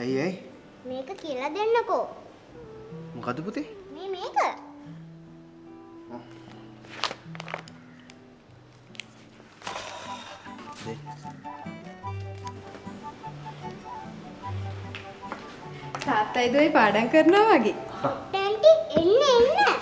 ඇයි මේක කියලා දෙන්නකෝ. මොකද පුතේ? මේක. තාත්තයි දුවයි පාඩම් කරනවා වගේ. ටැන්ටි එන්න.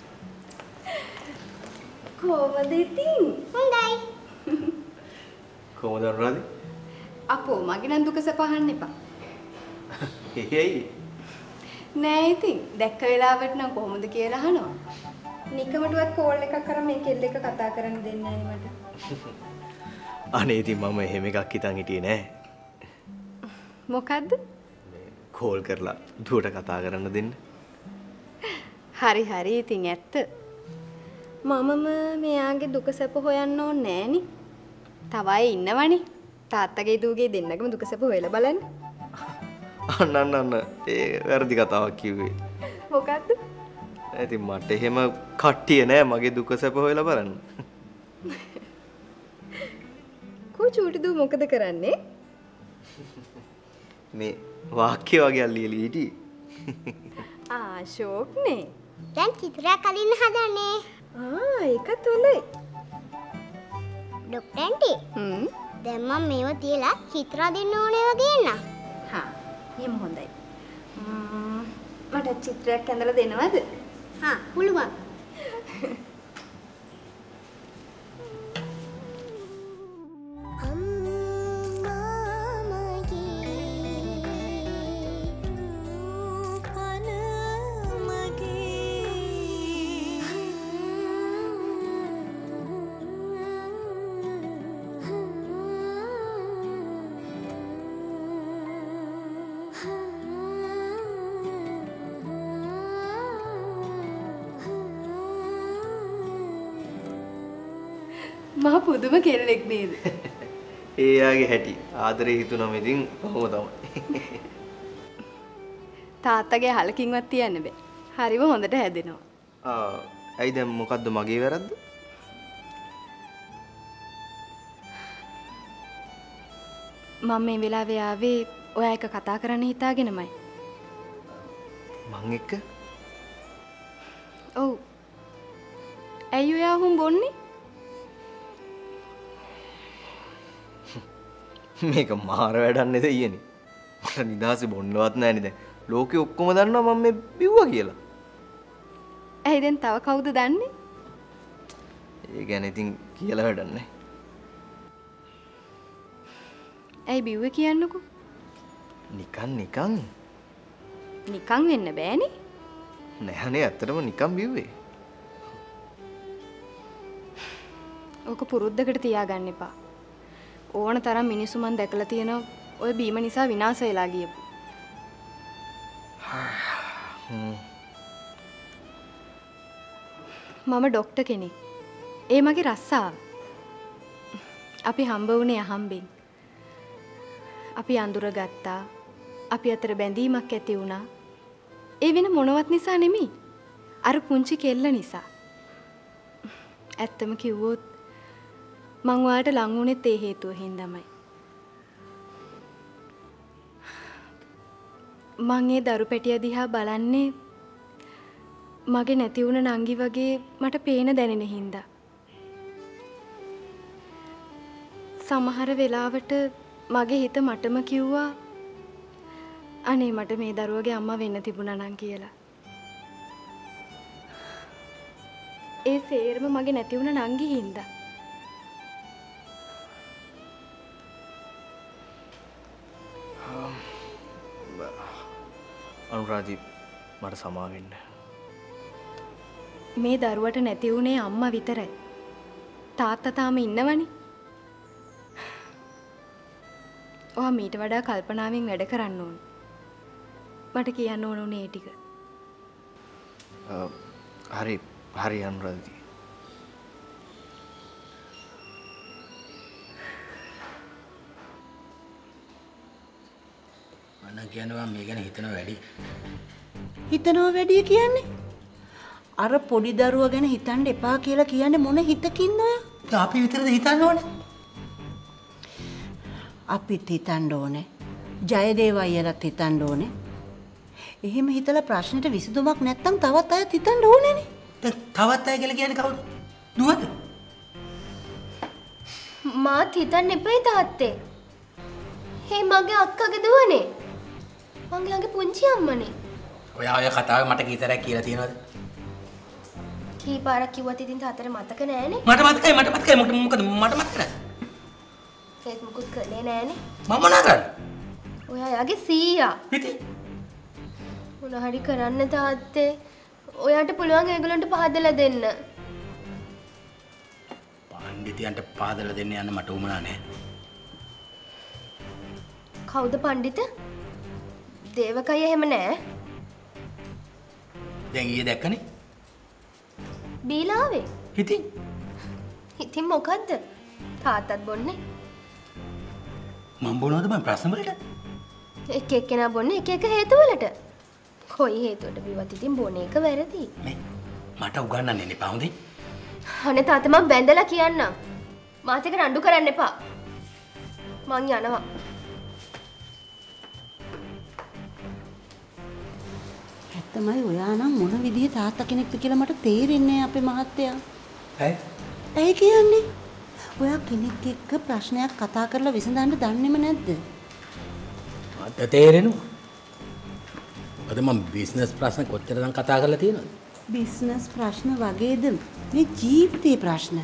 කොහමද ඉතින්? හොඳයි. කොහොමද අනුරාධි? අපෝ මගේ නම් දුක සපහන්න එපා. එයි. නෑ ඉතින් දැක්ක වෙලාවට නම් කොහොමද කියලා අහනවා. නිකමටවත් කෝල් එකක් කරන් මේ කෙල්ල එක කතා කරන්න දෙන්නේ නෑ මට. අනේ ඉතින් මම එහෙම එකක් හිතන් හිටියේ නෑ. මොකද්ද? කෝල් කරලා දුවට කතා කරන්න දෙන්න. හරි හරි ඉතින් ඇත්ත. මමම මෙයාගේ දුක සැප හොයන්න ඕනේ නෑනි. තව අය ඉන්නවනේ. තාත්තගේ දූගේ දෙන්නගම දුක සැප හොයලා බලන්න. අන්න ඒ වැරදි කතාවක් කිව්වේ. මොකද්ද? ඉතින් මට එහෙම කට්ටිය නෑ මගේ දුක සැප හොයලා බලන්න. කෝ චූටි දූ මොකද කරන්නේ? මේ වාක්‍ය වගේ අල්ලියලි හිටියේ. ෂෝක්නේ. දැන් චිත්‍රයක් අලින්න හදන්නේ. ඒකත් හොඳයි. Doctor aunty. දැන් මම මේව තියලා චිත්‍ර දෙන්න ඕනේ වගේ නේද? එහෙම හොඳයි. මට චිත්‍රයක් ඇඳලා දෙනවද? පුළුවන්. මහ පුදුම කෙල්ලෙක් නේද? ඒ යාගේ හැටි ආදරේ හිතුනම ඉතින් කොහොම තමයි. තාත්තගේ හලකින්වත් තියන්න බෑ. හරිම හොඳට හැදෙනවා. ඇයි දැන් මොකද්ද මගේ වැරද්ද? මම මේ වෙලාවේ ආවේ ඔයා එක කතා කරන්න හිතාගෙනමයි. මං එක්ක? ඔව්. ඇයි ඔයා හුම් බොන්නේ? මේක මාර වැඩක් නේද ඊයනේ. මට නිදාසේ බොන්නවත් නැහැනේ දැන්. ලෝකේ ඔක්කොම දන්නවා මම මේ බිව්වා කියලා. ඇයි දැන් තව කවුද දන්නේ? ඒ කියන්නේ ඉතින් කියලා වැඩක් නැහැ. ඇයි බිව්වේ කියන්නකෝ? නිකන් නිකන් වෙන්න බෑනේ. නැහනේ ඇත්තටම නිකන් බිව්වේ. ඕක පුරුද්දකට තියාගන්න එපා. ඕන තරම් මිනිස්සු මන් දැකලා තියෙනවා ඔය බීම නිසා විනාශ වෙලා ගියපු. මම ડોක්ටර් කෙනෙක්. ඒ මගේ රස්සාව. අපි හම්බ වුණේ අහම්බෙන්. අපි අඳුරගත්තා. අපි අතර බැඳීමක් ඇති වුණා. ඒ වෙන මොනවත් නිසා නෙමෙයි. අර පුංචි කෙල්ල නිසා. ඇත්තම කිව්වොත් මං ඔයාලට ලං වුණෙත් ඒ හේතුව හින්දාමයි. මං ඒ දරු පැටිය දිහා බලන්නේ මගේ නැති වුණ නංගි වගේ මට පේන දැනෙන හින්දා. සමහර වෙලාවට මගේ හිත මටම කිව්වා අනේ මට මේ දරුවගේ අම්මා වෙන්න තිබුණා නම් කියලා. ඒ සේරම මගේ නැති වුණ නංගි හින්දා. අනුරාධි මට සමා වෙන්න. මේ දරුවට නැති වුණේ අම්මා විතරයි. තාත්තා තාම ඉන්නවනේ. ඔයා මීට වඩා කල්පනාවෙන් වැඩ කරන්න ඕන. මට කියන්න ඕන උනේ ඒ ටික. හරි අනුරාධි. මම කියනවා මේ ගැන හිතනවා වැඩි. හිතනවා වැඩි කියන්නේ? අර පොඩි දරුවා ගැන හිතන්න එපා කියලා කියන්නේ මොන හිතකින්ද ඔය? අපි විතරද හිතන්න ඕනේ? අපිත් හිතන්න ඕනේ. ජයදේව අයියලත් හිතන්න ඕනේ. එහෙම හිතලා ප්‍රශ්නෙට විසඳුමක් නැත්තම් තවත් අයත් හිතන්න ඕනේනේ. දැන් තවත් අය කියලා කියන්නේ කවුද? දුවද? මාත් හිතන්න එපයි තාත්තේ. හේ මගේ අක්කගේ දුවනේ. මගේ අගේ පුංචි අම්මනේ. ඔයා ඔය කතාව මට කීතරක් කියලා තියෙනවද? කී පාරක් කිව්වත් ඉතින් තාත්තට මතක නෑනේ. මට මතකයි මොකද මට මතක නැහැ. ඒත් මුකුත් කළේ නෑනේ. මම මොනා කරන්නේ? ඔයා යාගේ සීයා. ඉතින් මොන හරි කරන්න තාත්තේ. ඔයාට පුළුවන් ඒගොල්ලන්ට පහදලා දෙන්න. පණ්ඩිතයන්ට පහදලා දෙන්න යන්න මට උවමනා නැහැ. කවුද පණ්ඩිත? දේවකයි එහෙම නෑ. දැන් ඊයේ දැක්කනේ. බීලාවේ. ඉතින් මොකද්ද? තාත්තත් බොන්නේ. මම බොනවද මම ප්‍රශ්න වලට? එක එක්කෙනා බොන්නේ එක එක හේතු වලට. කොයි හේතුවට බිවත් ඉතින් බොන එක වැරදි. මේ මට උගන්වන්න එපා හොඳේ. අනේ තාත්තා මම බැඳලා කියන්නම්. මාත් එක්ක රණ්ඩු කරන්න එපා. මං යනවා. ඇත්තමයි ඔයා නම් මොන විදිහේ තාත්තා කෙනෙක්ද කියලා මට තේරෙන්නේ නැහැ අපේ මහත්තයා. ඇයි කියන්නේ? ඔයා කෙනෙක් එක්ක ප්‍රශ්නයක් කතා කරලා විසඳන්න දන්නේම නැද්ද? මට තේරෙනවා. අද මම බිස්නස් ප්‍රශ්න කොච්චරනම් කතා කරලා තියෙනවද? බිස්නස් ප්‍රශ්න වගේද මේ ජීවිතේ ප්‍රශ්න?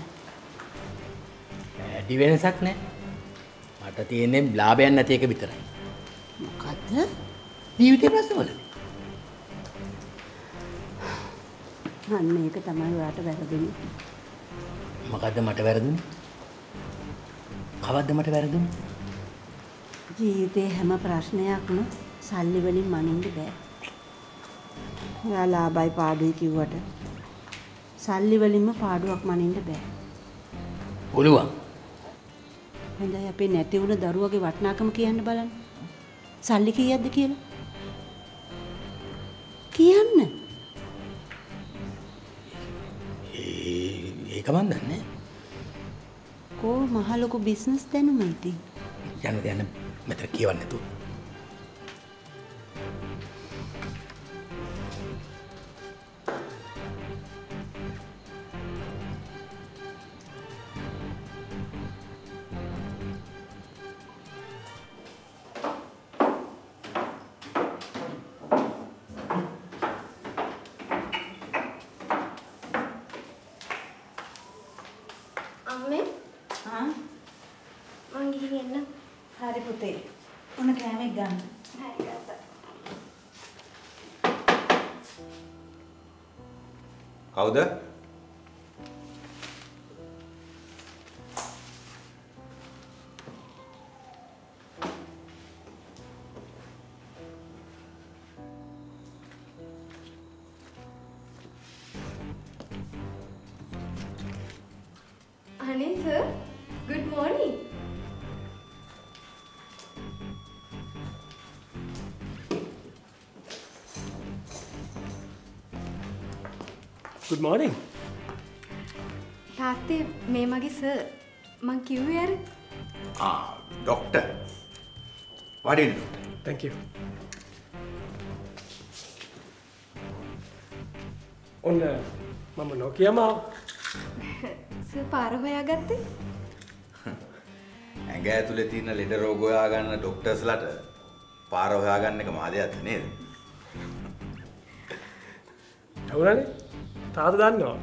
වැඩි වෙනසක් නැහැ. මට තියෙන්නේ ලාභයක් නැති එක විතරයි. මොකද්ද? ජීවිතේ ප්‍රශ්න වල. අන්න ඒක තමයි ඔයාට වැරදුනේ. මොකද්ද මට වැරදුනේ? කවද්ද මට වැරදුනේ? ජීවිතේ හැම ප්‍රශ්නයක්ම සල්ලි වලින් මනින්න බෑ. ඔයා ලාභයි පාඩුයි කිව්වට සල්ලි වලින්ම පාඩුවක් මනින්න බෑ. පුළුවන්. හොඳයි අපේ නැති වුණ දරුවගේ වටිනාකම කියන්න බලන්න. සල්ලි කීයක්ද කියලා? කියන්න. ඒක මන් දන්නේ. කෝ මහ ලොකු බිස්නස් දැනුම ඉතින්. යන්න මෙතන කියවන්න නැතුව. අම්මේ ආ මං ගිහින් එන්න. හරි පුතේ. ඔන්න කෑමක් ගන්න. හරි ගත්තා. කවුද? Honey, sir. Good morning. Good morning. තාත්තේ මේ මගේ සර්. මං කිව්වේ අර ඩොක්ටර්. වඩින්න ඩොක්ටර්. Thank you. ඔන්න මම නොකියම සර් පාර හොයාගත්තේ? ඇඟ ඇතුලේ තියෙන ලෙඩ රෝග හොයාගන්න ඩොක්ටර්ස්ලාට පාර හොයාගන්න එක මාදයක්ද නේද? ඇහුණානේ? තාත්තා දන්නවා.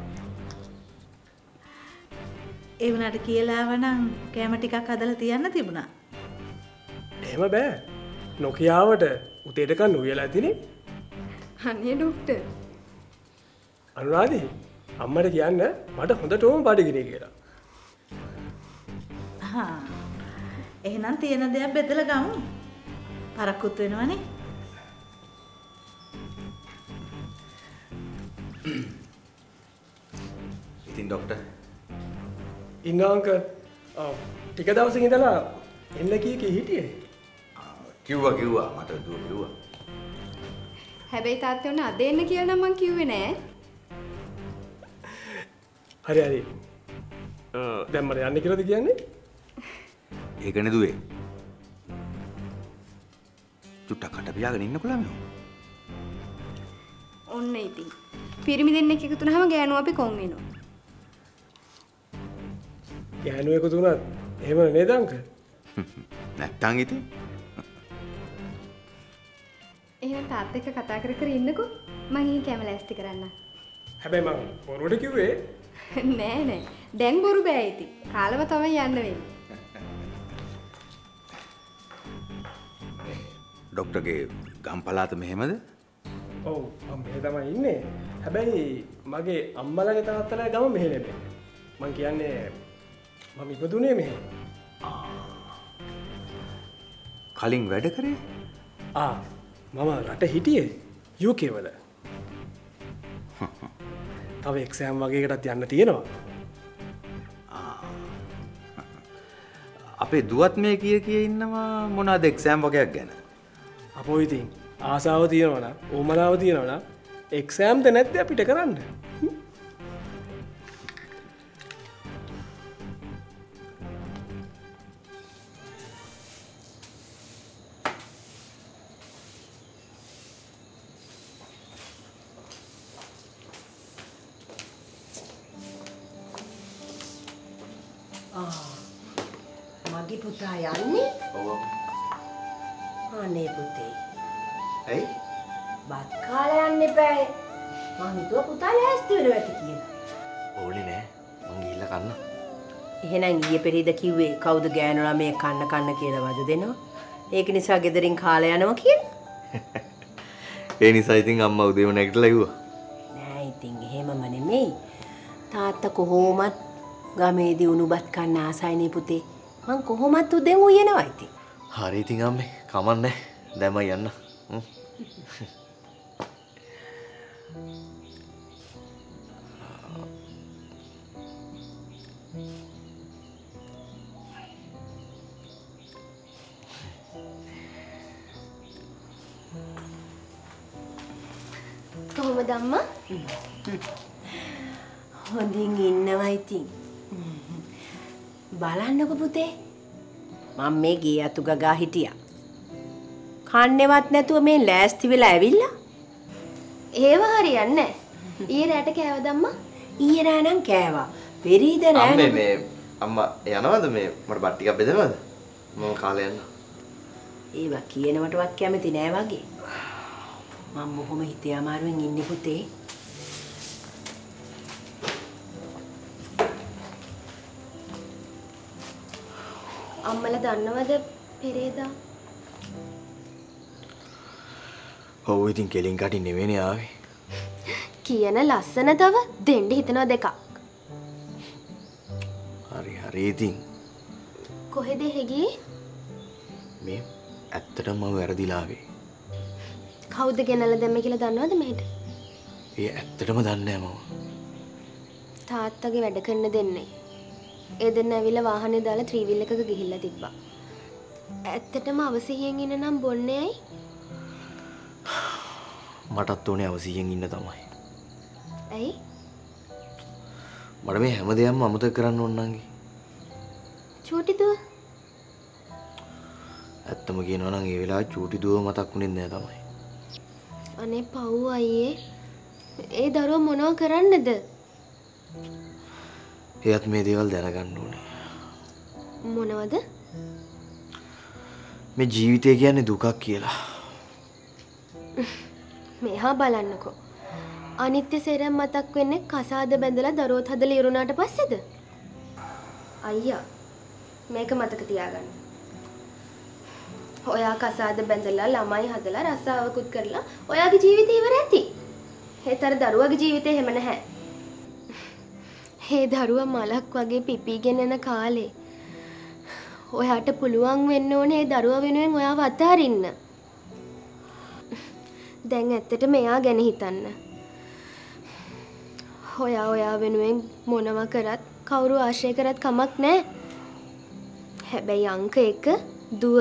ඒ වුණාට කියලා ආවනම් කැම ටිකක් හදලා තියන්න තිබුණා. එහෙම බෑ. නොකියාවට උතේට කන්න උයලා ඇතිනේ. අනේ ડોක්ටර්. අනුරාධි අම්මට කියන්න මට හොඳටම බඩගිනි කියලා. හා. එහෙනම් තියෙන දේක් බෙදලා ගමු. පරක්කුත් වෙනවනේ. ඉතින් ඩොක්ටර් ඉන්නවංක ටික දවසකින් ඉඳලා එන්න කී හිටියේ. කිව්වා මට දුව කිව්වා. හැබැයි තාත්තේ උන අද එන්න කියලා නම් මං කිව්වේ නෑ. හරි. දැන් මට යන්න කියලාද කියන්නේ? ඒකනේ දුවේ. චුට්ටක් කට පියාගෙන ඉන්නකො ළමයෝ. ඔන්න ඉතින්. පිරිමි දෙන්නෙක් එකතු වුණාම ගෑනු අපි කොන් වෙනවා. ගෑනු එකතු වුණත් එහෙම නේද අංකල්? නැත්තම් ඉතින් එහෙනම් තාත්තා එක්ක කතා කර කර ඉන්නකෝ. මං ඊ කැම ලෑස්ති කරන්න. හැබැයි මම බොරුවට කිව්වේ නෑ නෑ. දැන් බොරු බෑ ඉතින්. කාලව තමයි යන්න වෙන්නේ. ඩොක්ටර්ගේ ගම් පළාත මෙහෙමද? ඔව් මම මෙහෙ තමයි ඉන්නේ. හැබැයි මගේ අම්මලාගේ තාත්තලා ගම මෙහෙ නෙමෙයි. මං කියන්නේ මම ඉපදුනේ මෙහෙ. කලින් වැඩ කරේ? මම රට හිටියේ UK වල. තව එක්සෑම් වගේකටත් යන්න තියෙනවා. අපේ දුවත් මේ කිය ඉන්නවා මොනවද එක්සෑම් වගේක් ගැන. අපෝ ඉතින් ආසාව තියෙනවා නම් ඕමනාව තියෙනවා නම් එක්සෑම්ද නැද්ද අපිට කරන්න? මගේ පුතා යන්නේ? ඔව්. අනේ පුතේ. ඇයි? බත් කාලා යන්න එපා. මං හිතුවා පුතා ලෑස්ති වෙනවා ඇති කියලා. ඕනේ නෑ. මං ගිහිල්ලා කන්න. එහෙනම් ඊයේ පෙරේද කිව්වේ කවුද ගෑනු ළමයේ කන්න කියලා වද දෙනවා. ඒක නිසා ගෙදරින් කාලා යනවා කියලා. ඒ නිසා ඉතින් අම්මා උදේම නැගිටලා ඉවුවා. නෑ ඉතින් එහෙමම නෙමෙයි. තාත්තා කොහොමත් ගමේදී උණුබත් කන්න ආසයිනේ පුතේ. මං කොහොමත් උදෙන් උයනවා ඉතින්. හරි ඉතින් අම්මේ කමන්නේ. දැන් මම යන්න. කොහොමද අම්මා? හොඳින් ඉන්නවා ඉතින්. බලන්නකො පුතේ. මම මේ ගේ අතු ගගා හිටියා. කන්නේවත් නැතුව මේ ලෑස්ති වෙලා ඇවිල්ලා. ඒව හරියන්නේ නැහැ. ඊයේ රැට කෑවද අම්මා? ඊයේ රෑ නම් කෑවා. පෙරීද නෑ. අම්මේ මේ අම්මා යනවද මේ මට බත් ටිකක් බෙදනවද? මම කාලේ යන්න. ඒවා කියනවටවත් කැමති නෑ වගේ. මම බොහොම හිතේ අමාරුවෙන් ඉන්නේ පුතේ. අම්මලා දන්නවද පෙරේදා? ඔව් ඉතින් කෙලින් කටින් නෙවෙයිනේ ආවේ. කියන ලස්සන තව දෙන්න හිතනවා දෙකක්. හරි ඉතින්. කොහෙද ගියේ? මේ ඇත්තටම මම වැරදිලා ආවේ. කවුද ගෙනල්ලා දැම්මේ කියලා දන්නවද මෙහෙට? ඒ ඇත්තටම දන්නේ නැහැ මම. තාත්තගේ වැඩ කරන දෙන්නේ. ඒ දෙන්න ඇවිල්ලා වාහනේ දාලා ත්‍රිවිල් එකක ගිහිල්ලා තිබ්බා. ඇත්තටම අවසියෙන් ඉන්න නම් බොන්නේ ඇයි? මටත් ඕනේ අවසියෙන් ඉන්න තමයි. ඇයි? මට මේ හැම දෙයක්ම අමතක කරන්න ඕන නංගි. චූටි දුව? ඇත්තම කියනවා නම් ඒ වෙලාවේ චූටි දුව මතක් වුණේ නැහැ තමයි. අනේ පව් අයියේ. ඒ දරුවා මොනව කරන්නද? එයත් මේ දේවල් දැනගන්න ඕනේ. මොනවද? මේ ජීවිතය කියන්නේ දුකක් කියලා. මෙහා බලන්නකෝ. අනිත්‍ය සේරම මතක් වෙන්නේ කසාද බැඳලා දරුවොත් හදලා ඉරුණාට පස්සේද? අයියා මේක මතක තියාගන්න. ඔයා කසාද බැඳලා ළමයි හදලා රස්සාවකුත් කරලා ඔයාගේ ජීවිතය ඉවර ඇති. ඒතර දරුවගේ ජීවිතේ එහෙම නැහැ. ඒ දරුවා මලක් වගේ පිපිගෙන යන කාලේ ඔයාට පුළුවන් වෙන්න ඕනේ ඒ දරුවා වෙනුවෙන් ඔයාව අතාරින්න. දැන් ඇත්තට මෙයා ගැන හිතන්න. ඔයා වෙනුවෙන් මොනවා කරත් කවුරු ආශ්‍රය කරත් කමක් නැහැ. හැබැයි අංක 1 දුව.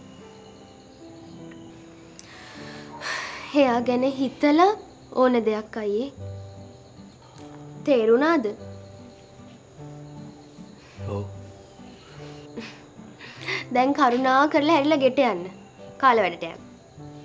එයා ගැන හිතලා ඕන දෙයක් අයියේ. තේරුණාද? ඔව්. දැන් කරුණා කරලා හැරිලා ගෙට යන්න. කාල වැඩට යන්න.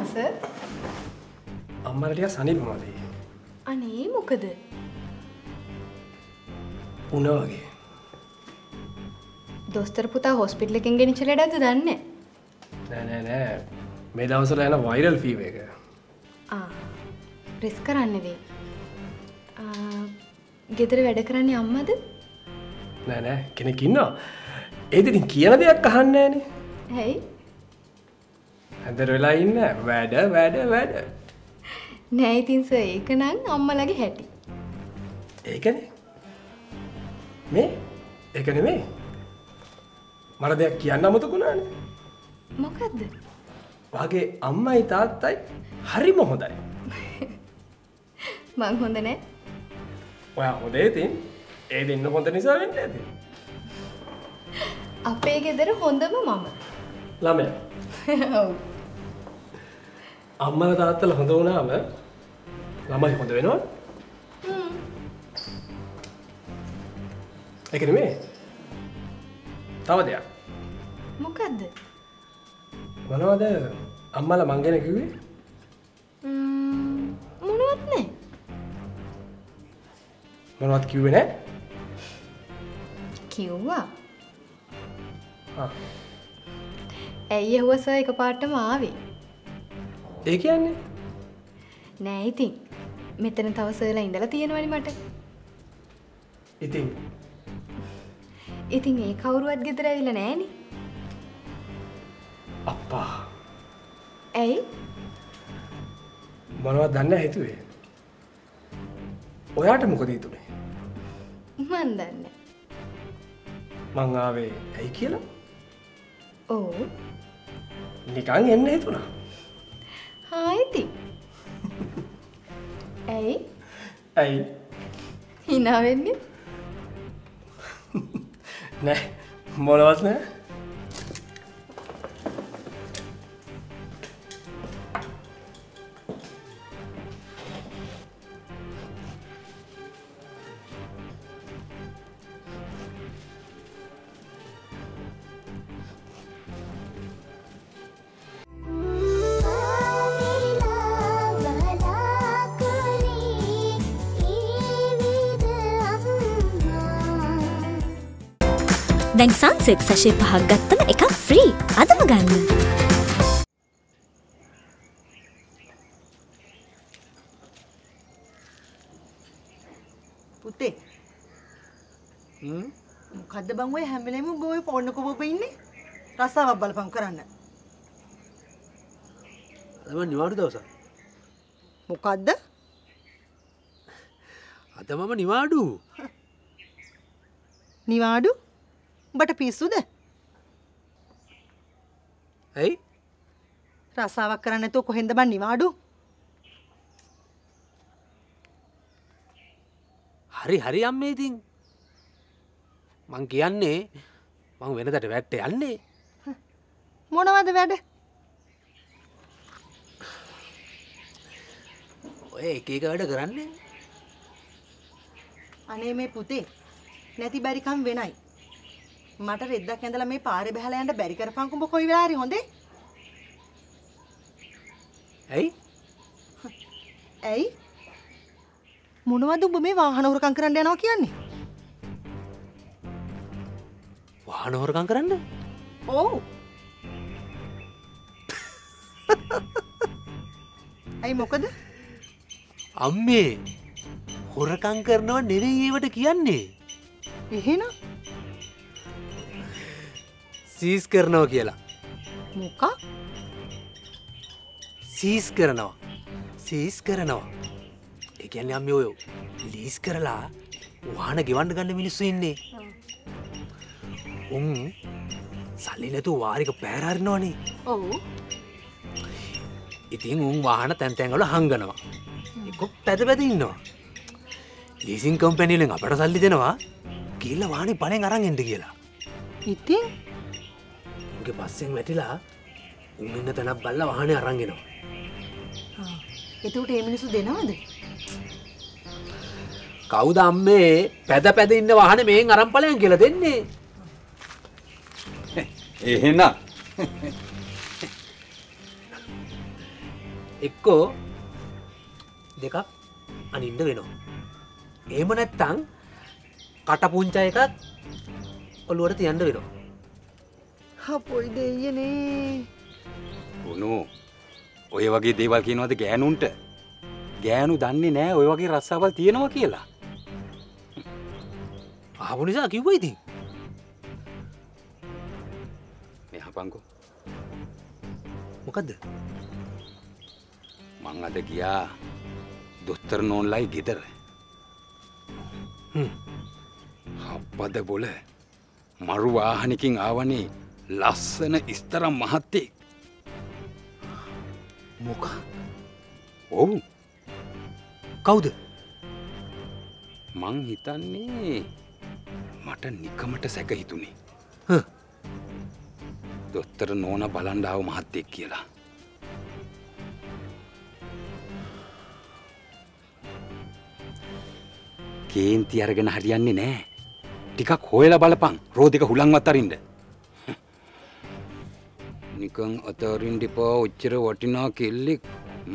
හස අම්මට ටිකක් සනීප මදි. අනේ මොකද? උණ වගේ. දොස්තර පුතා හොස්පිටල් එකෙන් ගෙනිච්ච ලෙඩක්ද දන්නේ නෑ. මේ දවස්වල යන වයිරල් ෆීවර් එක. රිස්ක් කරන්න වේ. ගෙදර වැඩ කරන්නේ අම්මද? නෑ කෙනෙක් ඉන්නවා. ඒත් ඉතින් කියන දෙයක් අහන්නේ නෑනේ. ඇයි? අnder වෙලා ඉන්න වැඩ. නෑ ඉතින් සර් ඒක නම් අම්මලගේ හැටි. ඒකනේ. ඒක නෙමෙයි. මට දෙයක් කියන්න අමතකුණානේ. මොකද්ද? වාගේ අම්මයි තාත්තයි හරිම හොඳයි. මං හොඳ නෑ. ඔයා හොඳේ තින් ඒ දෙන්න හොඳ නිසා වෙන්න ඇති. අපේ ගෙදර හොඳම මම. ළමයා. ඔව්. අම්මලා තාත්තලා හොඳ වුණාම ළමයි හොඳ වෙනවද? ඒක නෙමෙයි. තව දෙයක්. මොකද්ද? මොනවද අම්මලා මං ගැන කිව්වේ? මොනවත් නෑ. මොනවත් කිව්වේ නෑ? කිව්වා. ආ. ඇයි ඇහුවා සර් එකපාරටම ආවේ? ඒ කියන්නේ? නෑ ඉතින්. මෙතන තව සර්ලා ඉඳලා තියෙනවනේ මට. ඉතින් ඒ කවුරුවත් ගෙදර ඇවිල්ලා නෑනේ. අප්පා. ඇයි? මොනවද දන්නේ හිතුවේ? ඔයාට මොකද හිතුනේ? මන් දන්නේ. මං ආවේ ඇයි කියලා? ඔව්. නිකන් එන්න හිතුණා. හා ඉතින්. ඇයි? hina වෙන්නේ? නෑ මොනවත් නෑ. දැන් සන්සෙට් සැෂේ 5ක් ගත්තම එකක් ෆ්‍රී. අදම ගන්න. පුතේ. මොකද්ද බං ඔය හැම වෙලේම ඔබ ඔය ෆෝන් එක ඔබ ඉන්නේ? රස්සාවක් බලපං කරන්න. අද මම නිවාඩු දවසක්. මොකද්ද? අද මම නිවාඩු. නිවාඩු? උඹට පිස්සුද? ඇයි? රස්සාවක් කරන්න නැතුව කොහෙන්ද බං නිවාඩු? හරි අම්මේ ඉතින්. මං කියන්නේ මං වෙනදට වැට්ට යන්නේ. මොනවද වැඩ? ඔය එක වැඩ කරන්නේ. අනේ මේ පුතේ නැති බැරිකම් වෙනයි. මට රෙද්දක් ඇඳලා මේ පාරේ බහලා යන්න බැරි කරපන්කො උඹ කොයි වෙලාවරි හොඳේ? ඇයි? මොනවද උඹ මේ වාහන හොරකම් කරන්න යනවා කියන්නේ? වාහන හොරකම් කරන්න? ඔව්. ඇයි මොකද? අම්මේ හොරකම් කරනව නෙවෙයි ඒවට කියන්නේ. එහෙනම් සීස් කරනවා කියලා. මොකක්? සීස් කරනවා. ඒ කියන්නේ අම්මේ ඔය ලීස් කරලා වාහන ගෙවන්න ගන්න මිනිස්සු ඉන්නේ. උන් සල්ලි නැතුව වාරික පෑර හරිනවනේ. ඔව්. ඉතින් උන් වාහන තැන් තැන් වල හංගනවා. එක්ක පැද ඉන්නවා. ලීසින් කම්පැනි වලින් අපට සල්ලි දෙනවා. ගිහලා වාහනේ පණෙන් අරන් එන්න කියලා. ඉතින් උන්ගේ පස්සෙන් වැටිලා උන් ඉන්න තැනක් බලලා වාහනේ අරන් එනවා. එතකොට මේ මිනිස්සු දෙනවද? කවුද අම්මේ පැද ඉන්න වාහනේ මෙහෙන් අරන් ඵලයන් කියලා දෙන්නේ? එහෙනම් එක්කෝ දෙකක් අනින්න වෙනවා. එහෙම නැත්තම් කටපුංචා එකක් ඔළුවට තියන්න වෙනවා. අපොයි දෙයියනේ. උණු ඔය වගේ දේවල් කියනවාද ගෑනුන්ට? ගෑනු දන්නේ නැහැ ඔය වගේ රස්සාවල් තියෙනවා කියලා. ආපු නිසා කිව්වා ඉතින්. මෙහපංකෝ. මොකද්ද? මං අද ගියා දොස්තර නෝන්ලයි ගෙදර. හප්පද බොල මරු වාහනකින් ආවනේ ලස්සන ඉස්තරම් මහත්තයෙක්. මොකක්? ඔව්. කවුද? මං හිතන්නේ මට නිකමට සැක හිතුනේ. දොස්තර නෝන බලන්න ආව මහත්තයෙක් කියලා. කේන්ති අරගෙන හරියන්නේ නැහැ. ටිකක් හොයලා බලපන් රෝදික හුලංවත් අරින්න. නිකන් අතරින් දෙපා ඔච්චර වටිනා කෙල්ලෙක්.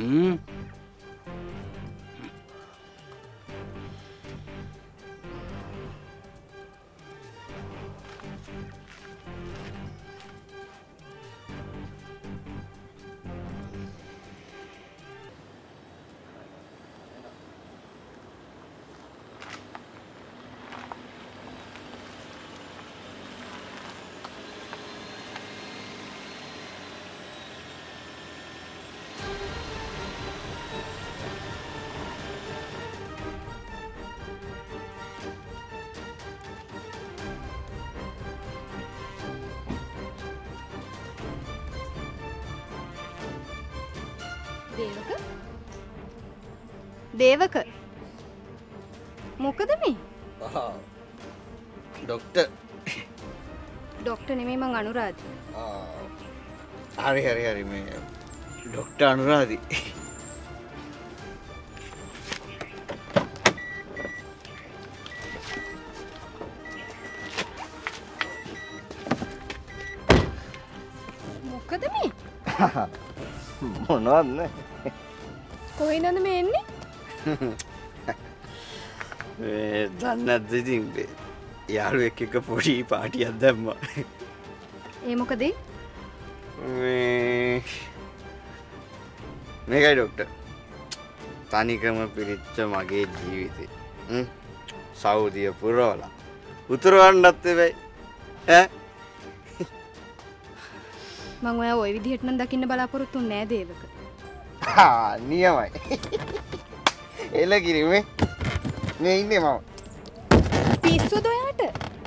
දේවක මොකද මේ? ඩොක්ටර්. ඩොක්ටර් නෙමෙයි මං අනුරාධ. හරි මේ ඩොක්ටර් අනුරාධි. මොකද මේ? මොනවද නේ? කොහෙන්ද මේ එන්නේ? දන්නේ නැද්ද ඉතින් යාළුවෙක් එක්ක පොඩි පාටියක් දැම්මා. ඒ මොකද? මේකයි ඩොක්ටර්. තනිකම පිරිච්ච මගේ ජීවිතේ. සෞදිය පුරවලා උතුරවන්නත් වෙයි. මං ඔයා ওই විදිහට නම් දකින්න බලාපොරොත්තු නෑ දේවක. නියමයි. එල කිරිමේ මේ ඉන්නේ මම. පිස්සුද ඔයාට?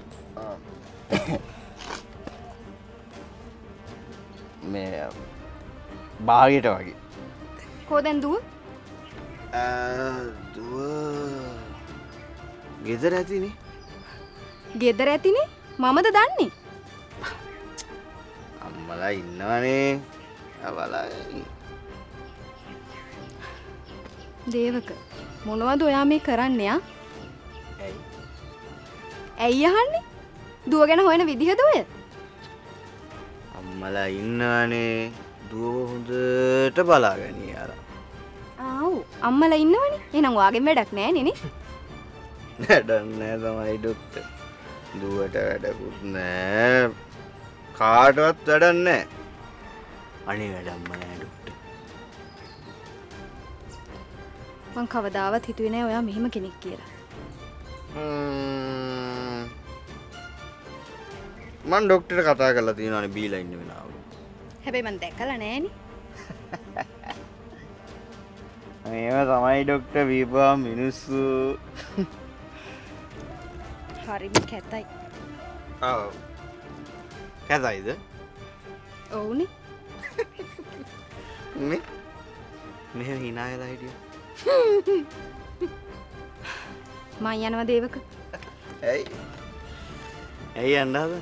මේ බාගෙට වගේ. කො දැන් දුව? දුව ගෙදර ඇතිනේ. ගෙදර ඇතිනේ? මමද දන්නේ? අම්මලා ඉන්නවනේ. බලන්න. දේවක මොනවද ඔයා මේ කරන්නේ ආ? ඇයි අහන්නේ? දුව ගැන හොයන විදිහද ඔය? අම්මලා ඉන්නවනේ. දුව හොඳට බලාගනී අර. ආව් අම්මලා ඉන්නවනේ. එහෙනම් ඔයාගෙන් වැඩක් නෑනේ නේ? වැඩක් නෑ තමයි ඩොක්ටර්. දුවට වැඩකුත් නෑ. කාටවත් වැඩක් නෑ. අනේ වැඩක්ම නෑ ඩොක්ටර්. මං කවදාවත් හිතුවේ නෑ ඔයා මෙහෙම කෙනෙක් කියලා. මං ඩොක්ටර්ට කතා කරලා තියෙනවානේ බීලා ඉන්න වෙලාව. හැබැයි මං දැකලා නෑනේ. මේව තමයි ඩොක්ටර් වීපා මිනිස්සු. හරිම කැතයි. ඔව්. කැතයිද? ඔව්නේ. මේ මෙහෙම hina වෙලා හිටියා. මං යනවා දේවක. ඇයි? ඇයි යන්නද?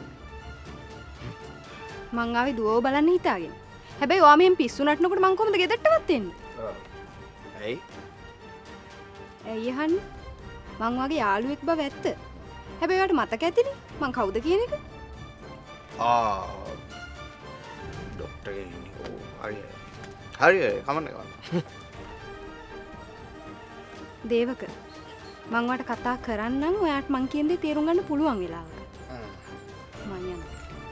මං ආවේ දුවව බලන්න හිතාගෙන. හැබැයි ඔයා මෙහෙන් පිස්සු නටනකොට මං කොහොමද ගෙදරටවත් එන්නේ? ඇයි? ඇයි අහන්නේ? මං වගේ යාළුවෙක් බව ඇත්ත. හැබැයි ඔයාට මතක ඇතිනේ මං කවුද කියන එක? ඩොක්ටර් කෙනෙක්. හරි. හරි කමන්න කමන්න. දේවක මං වට කතා කරන්නම් ඔයාට මං කියන දේ තේරුම් ගන්න පුළුවන් වෙලාවක. මං යනවා.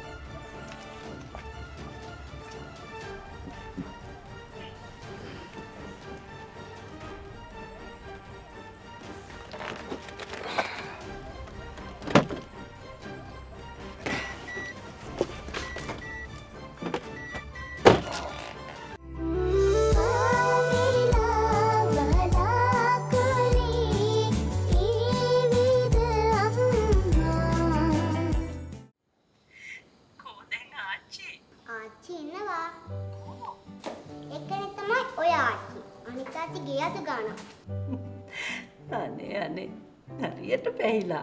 ආච්චි ඉන්නවා. එක්කෙනෙක් තමයි ඔය ආච්චි. අනිත් ආච්චි ගේ අත ගානවා. අනේ හරියට පැහිලා.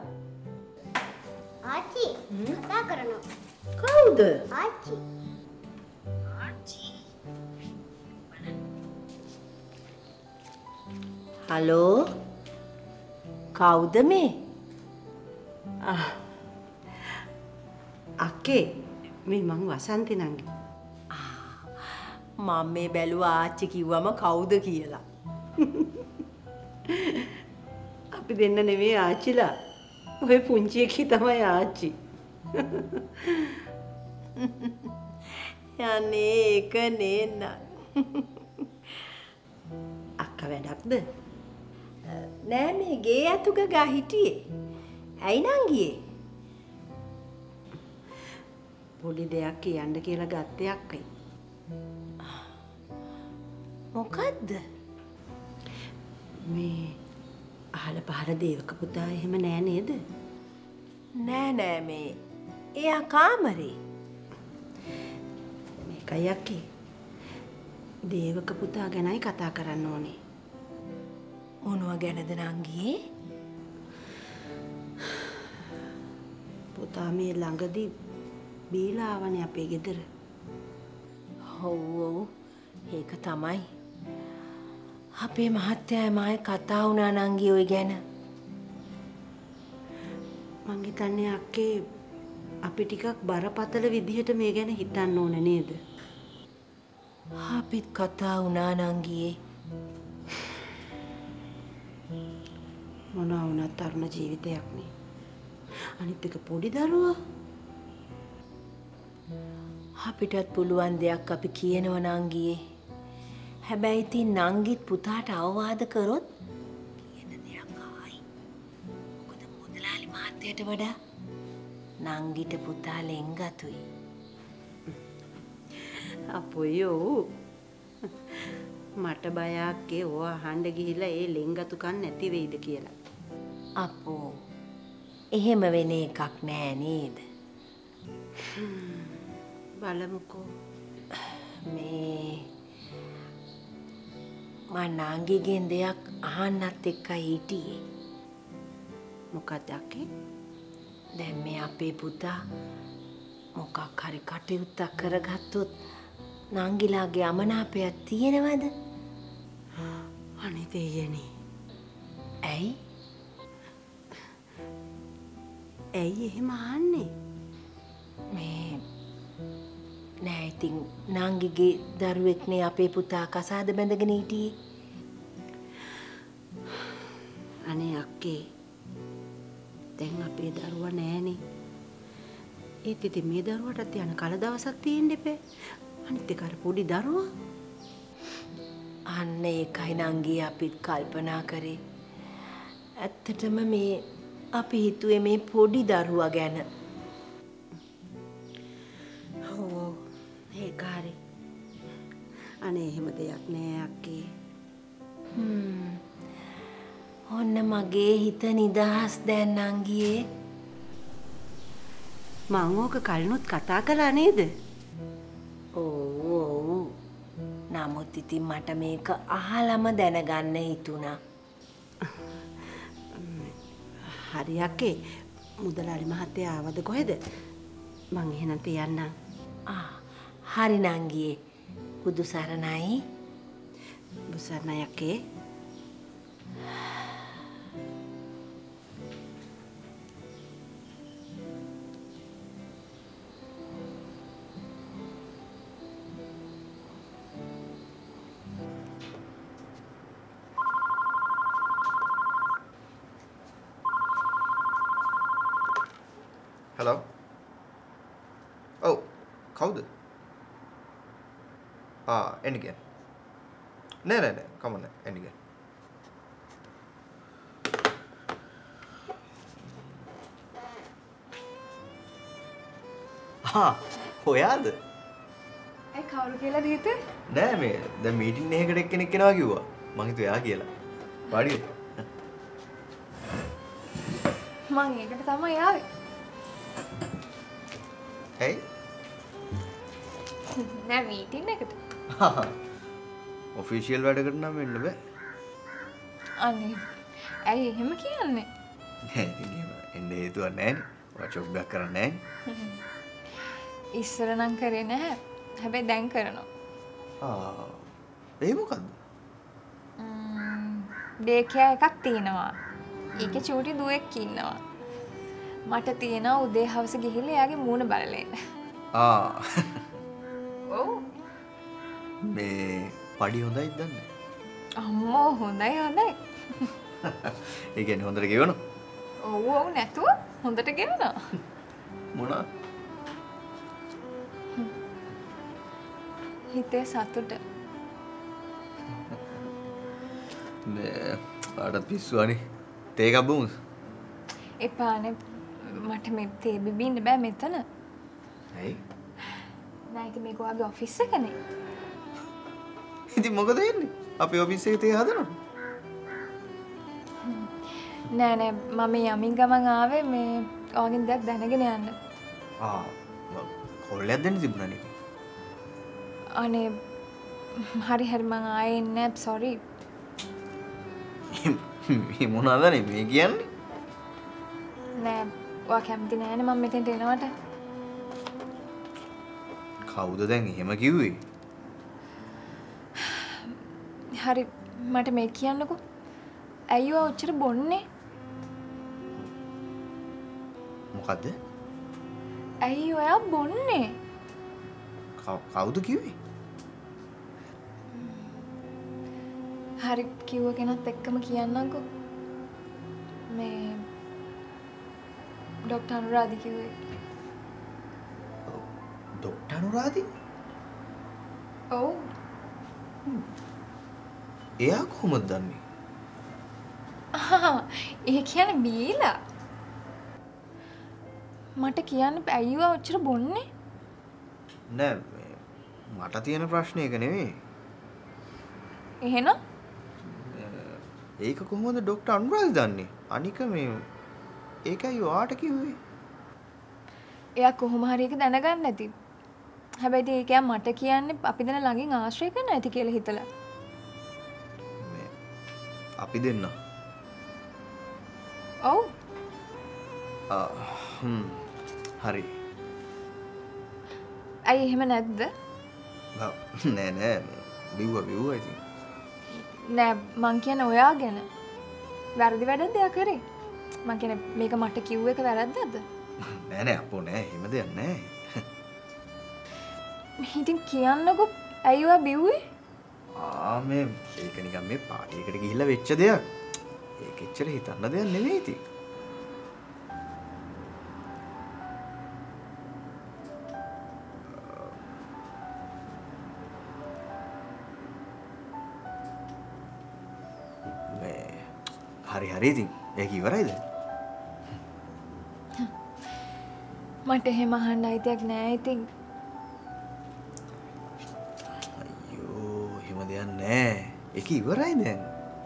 ආච්චි කතා කරනවා. කවුද? ආච්චි. හලෝ කවුද මේ? අක්කේ මේ මං වසන්ති නංගි. මම මේ බැලුවා ආච්චි කිව්වම කවුද කියලා. අපි දෙන්න නෙවෙයි ආච්චිලා. ඔය පුංචි එකී තමයි ආච්චි. යන්නේ ඒක නේන්න. අක්කා වැඩක්ද? නෑ මේ ගේ අතුක ගා හිටියේ. ඇයි නංගියේ? පොඩි දෙයක් කියන්න කියලා ගත්තේ අක්කයි. මොකද්ද? මේ අහල පහල දේවක පුතා එහෙම නෑ නේද? නෑ මේ එයා කාමරේ. මේකයි අක්කේ. දේවක පුතා ගැනයි කතා කරන්න ඕනේ. මොනවා ගැනද නංගියේ? පුතා මේ ළඟදී බීලා ආවනේ අපේ ගෙදර. ඔව් ඒක තමයි. අපේ මහත්තයා මායි කතා වුණා නංගි ඔය ගැන. මං හිතන්නේ අක්කේ අපි ටිකක් බරපතල විදිහට මේ ගැන හිතන්න ඕන නේද? අපිත් කතා වුණා නංගියේ. මොනවා වුණත් තරුණ ජීවිතයක් නේ. අනිත් එක පොඩි දරුවා. අපිටත් පුළුවන් දෙයක් අපි කියනව නංගියේ. හැබැයි ඉතින් නංගිත් පුතාට අවවාද කරොත් කියන දෙයක් ආයි. මොකද මුදලාලි මහත්තයට වඩා නංගිට පුතා ලෙන්ගතුයි. අපොයෝ මට බයක් ඒ ඔය අහන්න ගිහිල්ලා ඒ ලෙන්ගතුකම් නැති වෙයිද කියලා. අපෝ එහෙම වෙන එකක් නෑ නේද? බලමුකෝ. මේ මං නංගිගෙන් දෙයක් අහන්නත් එක්කයි හිටියේ. මොකක්ද අක්කේ? දැන් මේ අපේ පුතා මොකක් හරි කටයුත්තක් කරගත්තොත් නංගිලාගේ අමනාපයක් තියෙනවද? අනේ දෙයනේ. ඇයි? ඇයි එහෙම අහන්නේ? මේ නෑ ඉතින් නංගිගේ දරුවෙක්නේ අපේ පුතා කසාද බැඳගෙන හිටියේ. අනේ අක්කේ දැන් අපේ දරුවා නෑනේ. ඒත් ඉතින් මේ දරුවටත් යන කල දවසක් තියෙන්න එපේ. අනිත් එක අර පොඩි දරුවා. අන්න ඒකයි නංගි අපිත් කල්පනා කරේ. ඇත්තටම මේ අපි හිතුවේ මේ පොඩි දරුවා ගැන. ඔව් ඒක හරි. අනේ එහෙම දෙයක් නෑ අක්කේ. ඔන්න මගේ හිත නිදහස් දැන් නංගියේ. මං ඕක කලිනුත් කතා කළා නේද? ඔව්. නමුත් ඉතින් මට මේක අහලම දැනගන්න හිතුණා. හරි අක්කේ. මුදලාලි මහත්තයා ආවද කොහෙද? මං එහෙනම් තියන්නම්. හරි නංගියේ. බුදු සරණයි. බුදු සරණයි අක්කේ. hello oh කවුද එන්න ගියා නෑ come on එන්න ගියා ඔයාද ඒ කවුරු කියලාද හිතුවේ නෑ මේ දැන් මීටින් එකකට එක්කෙනෙක් එනවා කිව්වා මං හිතුවා එයා කියලා වාඩි මං ඒකට තමයි ආවේ ඇයි නෑ මීටින් එකට ඔෆිෂියල් වැඩකට නම් වෙන්න බෑ අනේ ඇයි එහෙම කියන්නේ නෑ ඉතින් එහෙම එන්න හේතුවක් නෑනේ ඔයා ජොබ් එකක් කරන්නේ නෑනේ ඉස්සර නම් කරේ නැහැ හැබැයි දැන් කරනවා ඒ මොකද්ද ඩේකියා එකක් තියෙනවා ඒකේ චූටි දුවෙක් ඉන්නවා මට තියෙනවා උදේ හවස ගිහිල්ලා එයාගේ මූණ බලලා එන්න ඔව් මේ පඩි හොඳයිද දන්නේ අම්මෝ හොඳයි ඒ කියන්නේ හොඳට ගෙවනවා ඔව් නැතුව හොඳට ගෙවනවා මොනවා හිතේ සතුට මේ ආඩත් පිස්සුවනේ තේ එකක් බොමුද එපානේ මට මේ තේ බිබින්න බෑ මෙතන ඇයි නෑ ඒක මේක ඔයාගේ ඔෆිස් එකනේ ඉතින් මොකද වෙන්නේ අපේ ඔෆිස් එකේ තේ හදනවා නෑ මම යමින් ගමන් ආවේ මේ ඔයාගෙන් දෙයක් දැනගෙන යන්න කොල්ලයක් දෙන්න තිබුණානේ අනේ හරි මං ආයේ ඉන්නේ සෝරි මේ මොනවාද මේ කියන්නේ නෑ ඔයා කැමති නෑනේ මම මෙතෙන්ට එනවට කවුද දැන් එහෙම කිව්වේ හරි මට මේ කියන්නකෝ ඇයි ඔයා ඔච්චර බොන්නේ මොකද්ද ඇයි ඔයා බොන්නේ කවුද කිව්වේ හරි කිව්ව කෙනත් එක්කම කියන්නම්කෝ මේ ඩොක්ටර් අනුරාධි කිව්වේ ඩොක්ටර් අනුරාධි ඔව් එයා කොහොමද දන්නේ ඒ කියන්නේ බීලා මට කියන්න ඇයි ඔයා ඔච්චර බොන්නේ නෑ මට තියෙන ප්‍රශ්නේ ඒක නෙවෙයි එහෙනම් ඒක කොහොමද ඩොක්ටර් අනුරාධි දන්නේ අනික මේ ඒකයි ඔයාට කිව්වේ එයා කොහොම හරි ඒක දැනගන්න ඇති හැබැයි ඒක එයා මට කියන්නේ අපි දෙන ළඟින් ආශ්‍රය කරන්න ඇති කියලා හිතලා අපි දෙන්න ඔව් හරි ඇයි එහෙම නැද්ද නෑ බිව්වා ඉතින් නෑ මං කියන්නේ ඔයා ගැන වැරදි වැඩක්ද එයා කරේ මං කියන්නේ මේක මට කිව්ව එක වැරද්දක්ද නෑ අපෝ නෑ එහෙම දෙයක් නෑ ඉතින් කියන්නකෝ ඇයි ඔයා බිව්වේ මේ ඒක නිකන් මේ පාටි එකට ගිහිල්ලා වෙච්ච දෙයක් ඒක එච්චර හිතන්න දෙයක් නෙවෙයි ඉතින් හරි ඉතින් ඒක ඉවරයිද මට එහෙම අහන්න අයිතියක් නෑ ඉතින් අයියෝ එහෙම දෙයක් නෑ ඒක ඉවරයි දැන්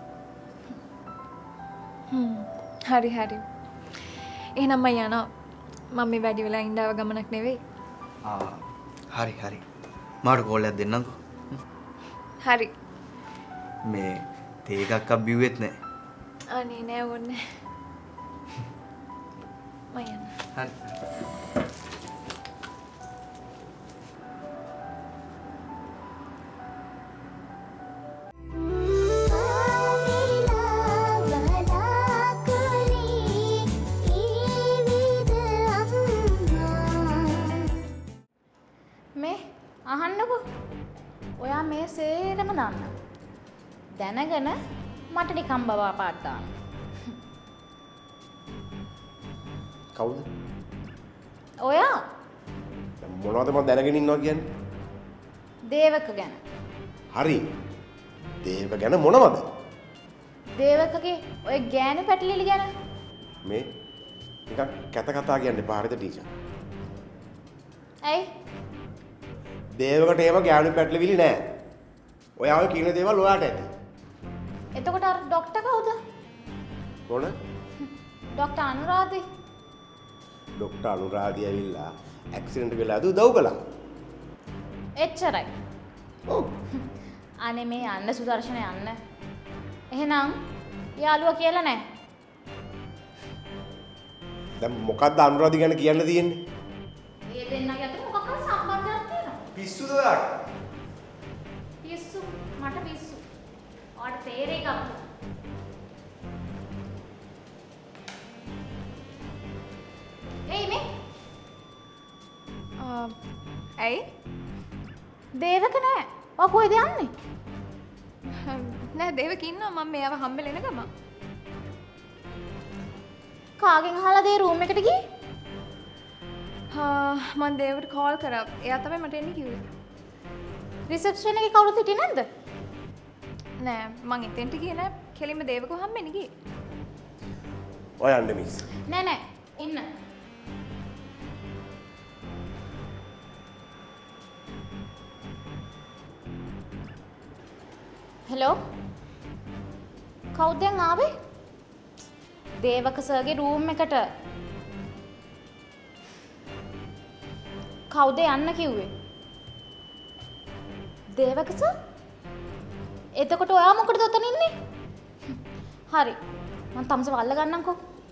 හරි එහෙනම් මම යනවා මම මේ වැඩි වෙලා ඉඳව ගමනක් නෙවෙයි හරි මාට කෝල් එකක් දෙන්නම්කෝ හරි මේ තේ එකක් බිව්වෙත් නෑ අනේ නෑ ඕනේ මම යන්න හරි මේ අහන්නකෝ ඔයා මේ සේරම දන්න දැනගෙන මට නිකම් බවා පාට දාන්න කවුද ඔයා මොනවද මම දැනගෙන ඉන්නවා කියන්නේ? දේවක ගැන. හරි. දේවක ගැන මොනවද? දේවකගේ ඔය ගෑනු පැටලිලි ගැන. මේ නිකන් කැත කතා කියන්න එපා හරිද ටීචර්? ඇයි? දේවකට ඒව ගෑනු පැටලිවිලි නෑ. ඔයා ඔය කියන දේවල් ඔයාට ඇති. එතකොට අර ડોක්ටර් කවුද? මොන? ડોක්ටර් අනුරාධි. ડોක්ටර් අනුරාධි ඇවිල්ලා ඇක්සිඩන්ට් වෙලා උදව් කළා. එච්චරයි. ඔව්. අනේ මේ යන්න සුදර්ශන යන්න. එහෙනම් යාළුවා කියලා නෑ. දැන් මොකද්ද අනුරාධි ගැන කියන්න තියෙන්නේ? ඒ දෙන්නගේ අතර මොකක් හරි සම්බන්ධයක් තියෙනවා. පිස්සුද ඔයාට? පිස්සු මට පිස්සු. ඔයාට තේරෙයි කවුද? එයි මේ. ඇයි? දේවක නෑ. ඔයා කොහෙද යන්නේ? නෑ දේවක ඉන්නවා මම මෙයාව හම්බෙලා එන ගම. කාගෙන් අහලා දේ රූම් එකට ගියේ? මම දේවට කෝල් කරා. එයා තමයි මට එන්න කිව්වේ. රිසෙප්ෂන් එකේ කවුරුත් හිටියේ නැද්ද? නෑ මං එතෙන්ට ගියේ නෑ. කෙලින්ම දේවකව හම්බෙන්න ගියේ. ඔය යන්න මිස්. නෑ නෑ ඉන්න. හෙලෝ කවුද දැන් ආවේ? දේවක සර්ගේ රූම් එකට. කවුද යන්න කිව්වේ? දේවක සර්? එතකොට ඔයා මොකටද ඔතන ඉන්නේ? හරි. මං තමුසේ වල්ල ගන්නම්කෝ.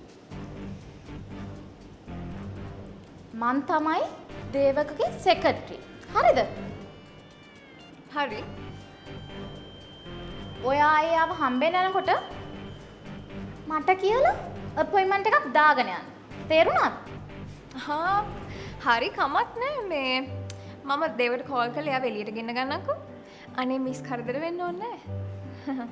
මං තමයි දේවකගේ සෙක්‍රටරි. හරිද? හරි. ඔයා ආයෙ හම්බෙන්න යනකොට මට කියලා අපොයින්ට්මන්ට් එකක් දාගෙන යන්න. තේරුණාද? හරි කමක් නෑ මේ මම දේවට කෝල් කරලා එයාව එළියට ගෙන්න ගන්නම්කෝ. අනේ මිස් කරදර වෙන්න ඕනේ නෑ.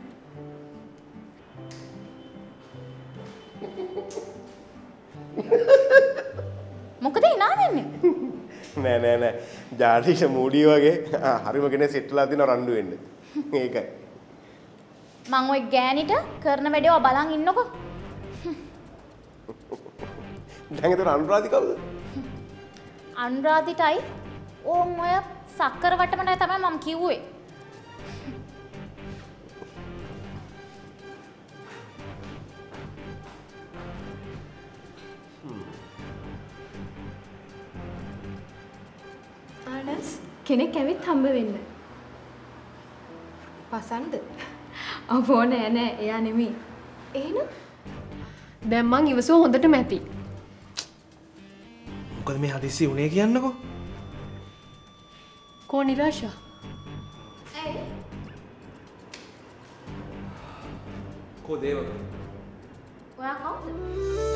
මොකද hina වෙන්නේ? නෑ. ජාතිෂ මූඩි වගේ හරිම කෙනෙක් සෙට් වෙලා දින රණ්ඩු වෙන්න. ඒකයි. මං ওই ගෑනිට කරන වැඩේව බලන් ඉන්නකෝ. දැන් ඒතර අනුරාධි කවුද? අනුරාධිටයි ඕම් ඔය සක්කර වට්ටමටයි තමයි මම කිව්වේ. ආනස් කෙනෙක් ඇවිත් හම්බ වෙන්න. පසන්ද? අවෝ නෑ එයා නෙමෙයි. එහෙනම් දැන් මං ඉවසුව හොඳටම ඇති. මොකද මේ හදිස්සි උනේ කියන්නකෝ. කෝ නිරාෂා? ඇයි? කෝ දේවක? ඔයා කවුද?